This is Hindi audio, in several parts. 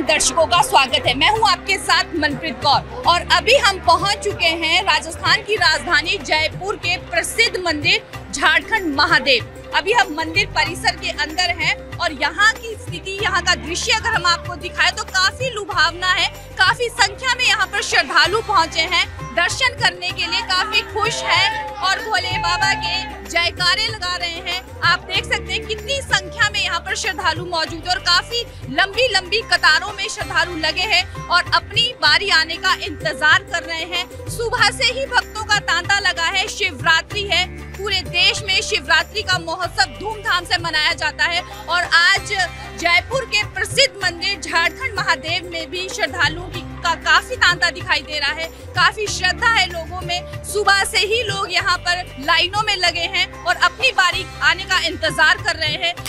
दर्शकों का स्वागत है। मैं हूं आपके साथ मनप्रीत कौर और अभी हम पहुंच चुके हैं राजस्थान की राजधानी जयपुर के प्रसिद्ध मंदिर झारखंड महादेव। अभी हम मंदिर परिसर के अंदर हैं और यहाँ की स्थिति, यहाँ का दृश्य अगर हम आपको दिखाएं तो काफी लुभावना है। काफी संख्या में यहाँ पर श्रद्धालु पहुँचे हैं दर्शन करने के लिए, काफी खुश हैं और भोले बाबा के जयकारे लगा रहे हैं। आप देख सकते हैं कितनी संख्या में यहाँ पर श्रद्धालु मौजूद है और काफी लंबी लंबी कतारों में श्रद्धालु लगे हैं और अपनी बारी आने का इंतजार कर रहे हैं। सुबह से ही भक्तों का तांता लगा है। शिवरात्रि है, पूरे देश में शिवरात्रि का महोत्सव धूमधाम से मनाया जाता है और आज जयपुर के प्रसिद्ध मंदिर झारखंड महादेव में भी श्रद्धालुओं का काफी तांता दिखाई दे रहा है। काफी श्रद्धा है लोगों में। सुबह से ही लोग यहाँ पर लाइनों में लगे हैं और अपनी बारी आने का इंतजार कर रहे हैं।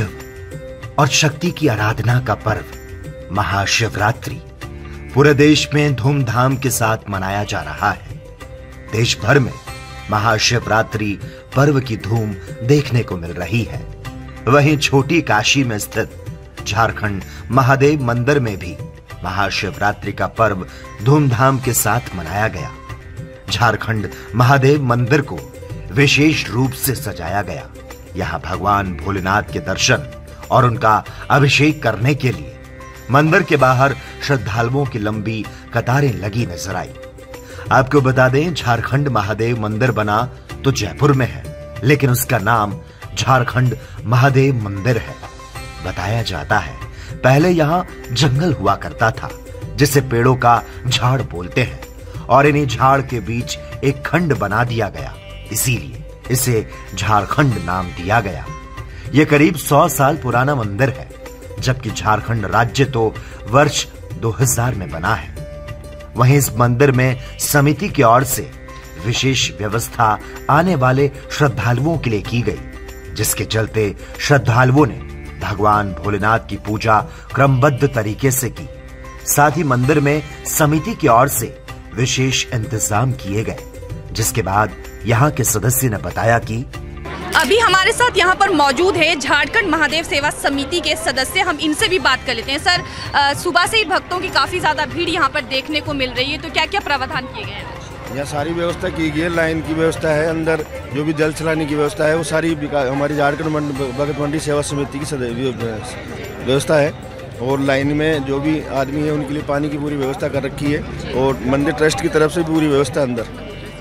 शिव और शक्ति की आराधना का पर्व महाशिवरात्रि पूरे देश में धूमधाम के साथ मनाया जा रहा है। देश भर में महाशिवरात्रि पर्व की धूम देखने को मिल रही है। वहीं छोटी काशी में स्थित झारखंड महादेव मंदिर में भी महाशिवरात्रि का पर्व धूमधाम के साथ मनाया गया। झारखंड महादेव मंदिर को विशेष रूप से सजाया गया। यहाँ भगवान भोलेनाथ के दर्शन और उनका अभिषेक करने के लिए मंदिर के बाहर श्रद्धालुओं की लंबी कतारें लगी नजर आई। आपको बता दें, झारखंड महादेव मंदिर बना तो जयपुर में है, लेकिन उसका नाम झारखंड महादेव मंदिर है। बताया जाता है पहले यहाँ जंगल हुआ करता था जिसे पेड़ों का झाड़ बोलते हैं और इन्हीं झाड़ के बीच एक खंड बना दिया गया, इसीलिए इसे झारखंड नाम दिया गया। यह करीब 100 साल पुराना मंदिर है, जबकि झारखंड राज्य तो वर्ष 2000 में बना है। वहीं इस मंदिर में समिति की ओर से विशेष व्यवस्था आने वाले श्रद्धालुओं के लिए की गई, जिसके चलते श्रद्धालुओं ने भगवान भोलेनाथ की पूजा क्रमबद्ध तरीके से की। साथ ही मंदिर में समिति की ओर से विशेष इंतजाम किए गए, जिसके बाद यहाँ के सदस्य ने बताया कि अभी हमारे साथ यहाँ पर मौजूद है झारखंड महादेव सेवा समिति के सदस्य। हम इनसे भी बात कर लेते हैं। सर, सुबह से ही भक्तों की काफी ज्यादा भीड़ यहाँ पर देखने को मिल रही है, तो क्या क्या प्रावधान किए गए हैं? यहाँ सारी व्यवस्था की गई है। लाइन की व्यवस्था है, अंदर जो भी जल चलाने की व्यवस्था है वो सारी हमारी झारखंड भगत मंडी सेवा समिति की व्यवस्था है। और लाइन में जो भी आदमी है उनके लिए पानी की पूरी व्यवस्था कर रखी है और मंदिर ट्रस्ट की तरफ से पूरी व्यवस्था अंदर।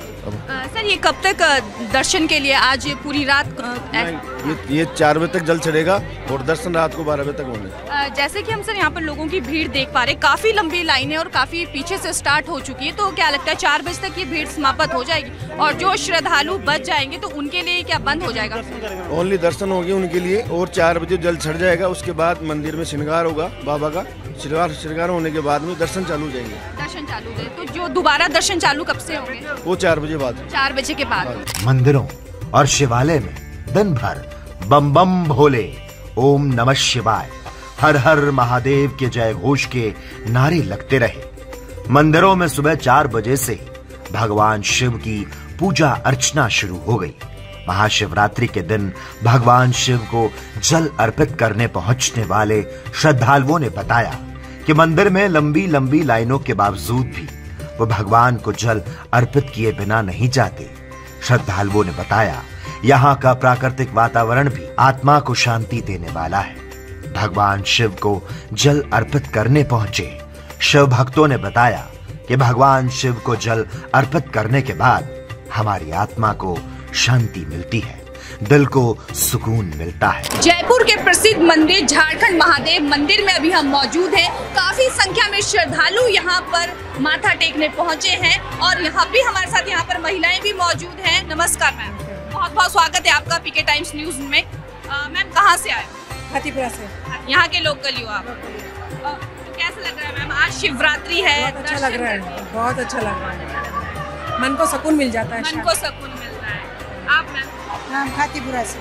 सर, ये कब तक दर्शन के लिए आज पूरी रात? ये 4 बजे तक जल चढ़ेगा और दर्शन रात को 12 बजे तक होंगे। जैसे कि हम सर यहाँ पर लोगों की भीड़ देख पा रहे हैं, काफी लंबी लाइनें और काफी पीछे से स्टार्ट हो चुकी है, तो क्या लगता है 4 बजे तक ये भीड़ समाप्त हो जाएगी और जो श्रद्धालु बच जाएंगे तो उनके लिए क्या बंद हो जाएगा? ओनली दर्शन होंगे उनके लिए और 4 बजे जल चढ़ जाएगा। उसके बाद मंदिर में श्रृंगार होगा, बाबा का श्रृंगार होने के बाद में दर्शन चालू जाएंगे। दर्शन चालू है तो जो दोबारा दर्शन चालू कब से होंगे? वो 4 बजे बाद। 4 बजे के बाद। मंदिरों और शिवालय में दिन भर बम बम भोले, ओम नमः शिवाय, हर हर महादेव के जय घोष के नारे लगते रहे। मंदिरों में सुबह 4 बजे से ही भगवान शिव की पूजा अर्चना शुरू हो गई। महाशिवरात्रि के दिन भगवान शिव को जल अर्पित करने पहुंचने वाले श्रद्धालुओं ने बताया कि मंदिर में लंबी लंबी लाइनों के बावजूद भी वो भगवान को जल अर्पित किए बिना नहीं जाते। श्रद्धालुओं ने बताया यहाँ का प्राकृतिक वातावरण भी आत्मा को शांति देने वाला है। भगवान शिव को जल अर्पित करने पहुंचे शिव भक्तों ने बताया कि भगवान शिव को जल अर्पित करने के बाद हमारी आत्मा को शांति मिलती है, दिल को सुकून मिलता है। जयपुर के प्रसिद्ध मंदिर झारखंड महादेव मंदिर में अभी हम मौजूद हैं। काफी संख्या में श्रद्धालु यहाँ पर माथा टेकने पहुँचे हैं और यहाँ भी हमारे साथ यहाँ पर महिलाएं भी मौजूद हैं। नमस्कार मैम, बहुत बहुत स्वागत है आपका पीके टाइम्स न्यूज में। मैम, कहाँ से आए? खातीपुरा से। यहाँ के लोकल हो आप? तो कैसा लग रहा है मैम, आज शिवरात्रि है? बहुत अच्छा लग रहा है, बहुत अच्छा लग रहा है। मन को सुकून मिल जाता है। मन को सुकून मिलता है। आप मैम? खातीपुरा से।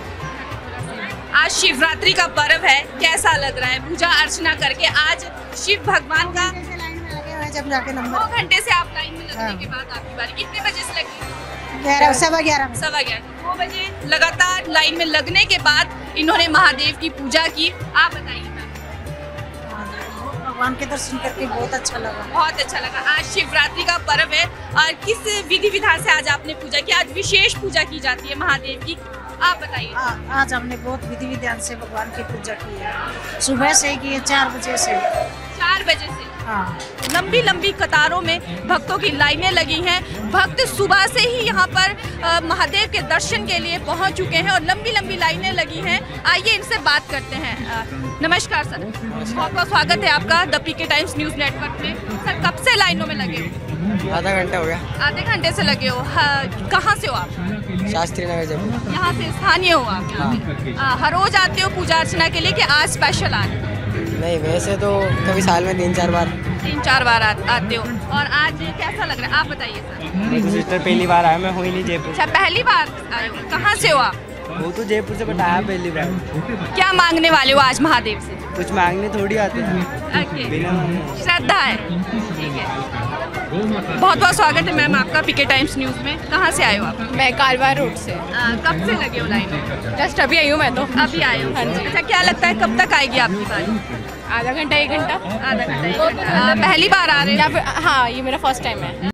आज शिवरात्रि का पर्व है, कैसा लग रहा है पूजा अर्चना करके? आज शिव भगवान का लाइन में लगे हुए जब जाके नंबर 2 घंटे से आप लाइन में लगने के बाद आपकी बारी कितने बजे से लगी? 11:15। 11:15। 2 बजे लगातार लाइन में लगने के बाद इन्होंने महादेव की पूजा की। आप बताइए मैम। भगवान के दर्शन करके बहुत अच्छा लगा। बहुत अच्छा लगा। आज शिवरात्रि का पर्व है और किस विधि विधान से आज आपने पूजा की? आज विशेष पूजा की जाती है महादेव की, आप बताइए। आज हमने बहुत विधि विधान से भगवान की पूजा की है। सुबह से की है 4 बजे से। 4 बजे से। हाँ। लंबी लंबी कतारों में भक्तों की लाइनें लगी हैं। भक्त सुबह से ही यहाँ पर महादेव के दर्शन के लिए पहुँच चुके हैं और लंबी लंबी लाइनें लगी हैं। आइए इनसे बात करते हैं। नमस्कार सर, बहुत बहुत स्वागत है आपका the PK Times news network में। सर कब से लाइनों में लगे हो? आधा घंटा हो गया। आधे घंटे से लगे हो। कहाँ से हो आप? शास्त्री नगर जयपुर। यहाँ से स्थानीय हो आप यहाँ पे? हर रोज आते हो पूजा अर्चना के लिए कि आज स्पेशल आए? नहीं, वैसे तो कभी साल में 3-4 बार। 3-4 बार आते हो। और आज कैसा लग रहा है आप बताइए सर? मेरी तो सिस्टर पहली बार आया, मैं हुई नहीं जयपुर। अच्छा, पहली बार आए हो। कहाँ से हो आप? वो तो जयपुर से बताया पहली बार। क्या मांगने वाले हो आज महादेव से? कुछ मांगने थोड़ी आते हैं। ओके, बिना मांगे। श्रद्धा है। ठीक है, बहुत बहुत स्वागत है मैम आपका पीके टाइम्स न्यूज़ में। कहाँ से आए हो आप? मैं कालवा रोड से। कब से लगे हो लाइन में? जस्ट अभी आई हूँ मैं तो। अभी आए हो? हाँ जी। अच्छा, क्या लगता है कब तक आएगी आपकी बारी? आधा घंटा 1 घंटा। आधा घंटा 1 घंटा। पहली बार आ रहे हैं? या फिर हाँ, ये मेरा फर्स्ट टाइम है।